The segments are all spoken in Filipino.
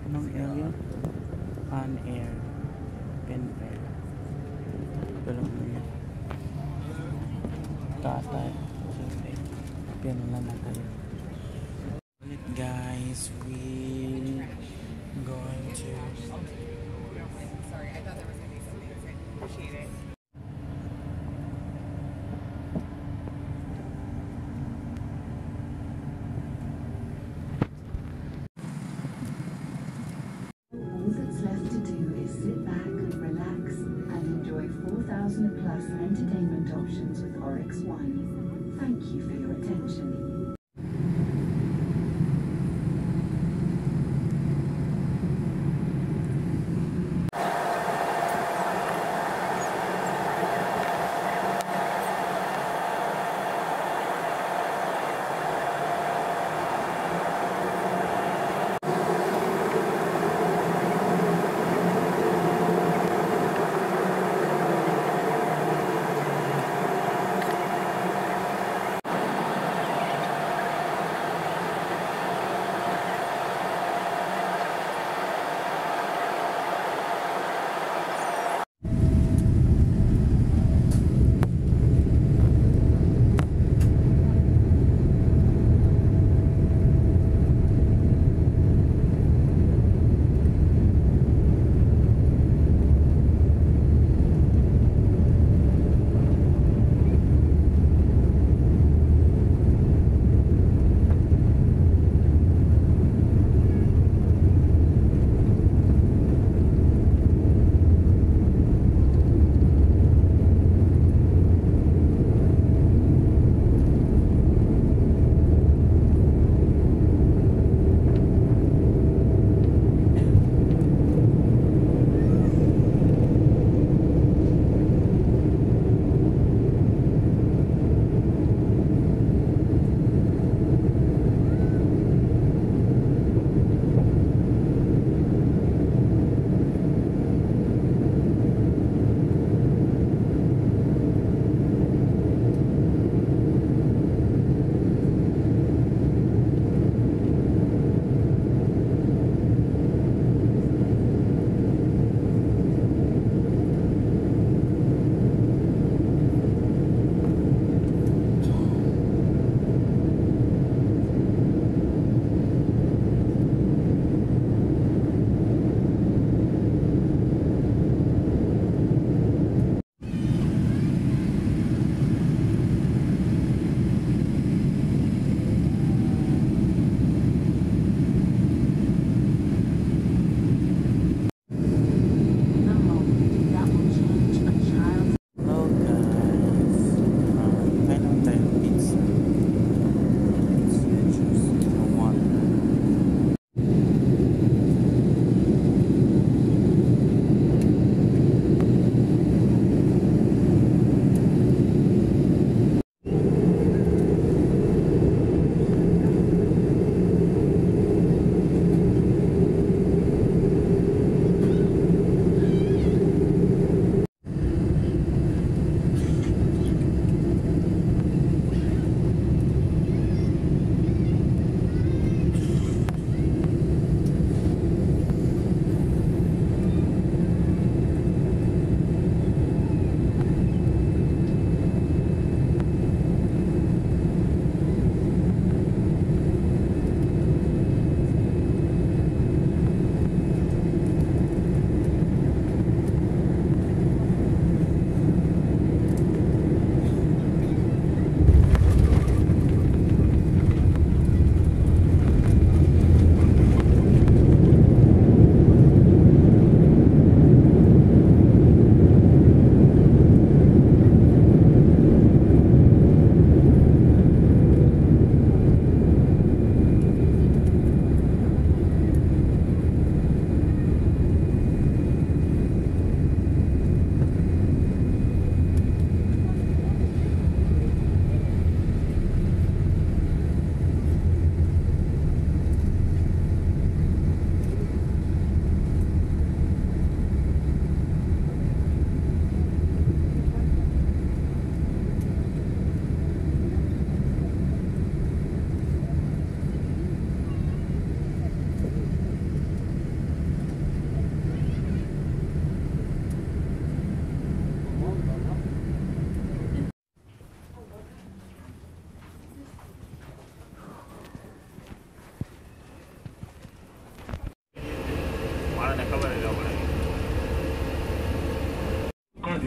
Anong air yun? Pan air. Pen air. Tulog mo yun. Tatay. Okay. Piano na natin. Ulit guys, we going to... Sorry, I thought there was going to be something. I appreciate it. All that's left to do is sit back, relax, and enjoy 4,000 plus entertainment options with Oryx Wine. Thank you for your attention.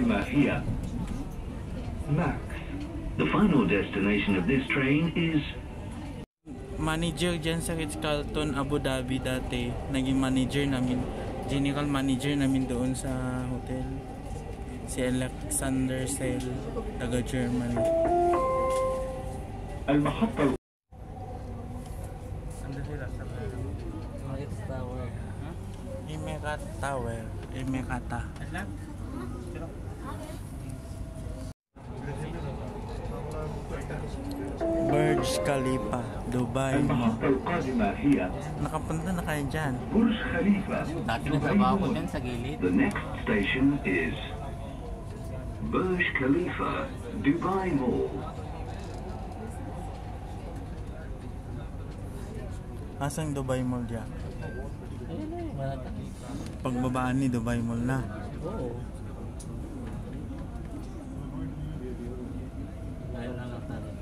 القادمة هي Max. The final destination of this train is Manager dyan sa Ritz-Carlton, Abu Dhabi dati. Naging manager namin, general manager namin doon sa hotel. Si Alexander Sell, taga Germany. المحطة Imekat Tower. Imekata. Burj Khalifa, Dubai mo. المحطة القادمة هي Nakapunta na kayo dyan. برج خليفة Dati دبي nagtrabaho ko مول. dyan sa gilid. The next station is Burj Khalifa, Dubai Mall. Asang Dubai Mall dyan? Ayun na eh, malata. Pagbabaan ni Dubai Mall na. Oo. Ayaw lang lang tayo.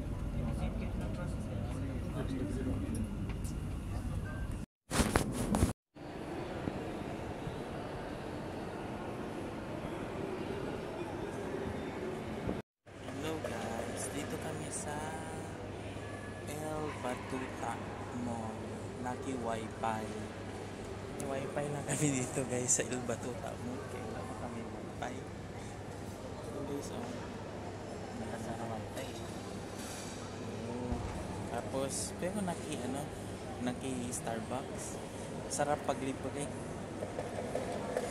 Hello guys, dito kami sa El Batuta Mall. Lucky Wi-Fi. May Wi-Fi na kami dito guys sa El Batuta Mall. Kaya wala pa kami Wi-Fi. So guys, Nakasarawan tayo. Oo. Tapos, pero naki Starbucks. Sarap paglibre.